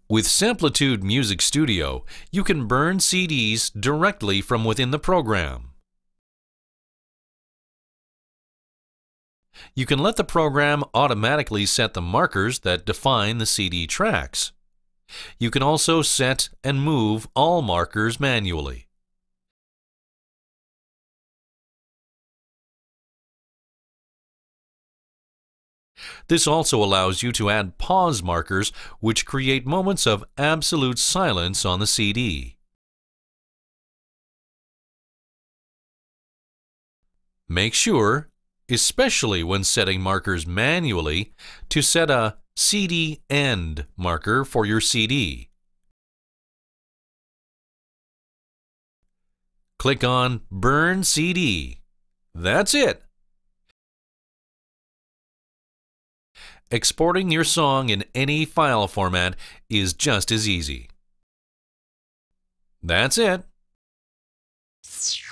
With Samplitude Music Studio, you can burn CDs directly from within the program. You can let the program automatically set the markers that define the CD tracks. You can also set and move all markers manually. This also allows you to add pause markers, which create moments of absolute silence on the CD. Make sure, especially when setting markers manually, to set a CD end marker for your CD. Click on Burn CD. That's it! Exporting your song in any file format is just as easy. That's it.